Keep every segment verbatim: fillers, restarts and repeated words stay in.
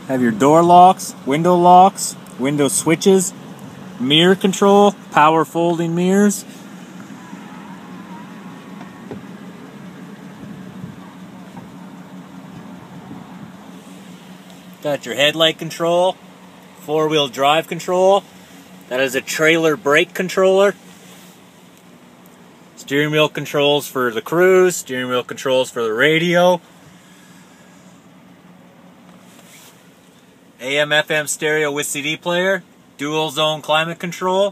Have your door locks, window locks, window switches, mirror control, power folding mirrors. Got your headlight control, four-wheel drive control. That is a trailer brake controller. Steering wheel controls for the cruise, steering wheel controls for the radio. A M F M stereo with C D player, dual zone climate control,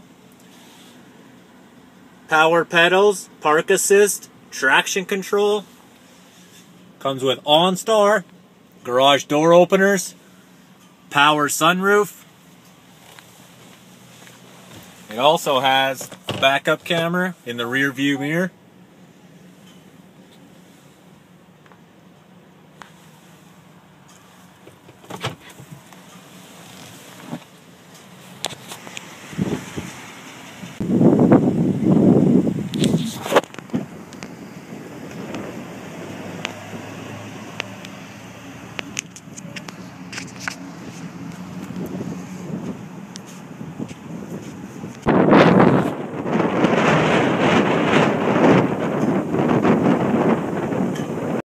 power pedals, park assist, traction control. Comes with OnStar, garage door openers, power sunroof. It also has a backup camera in the rear view mirror.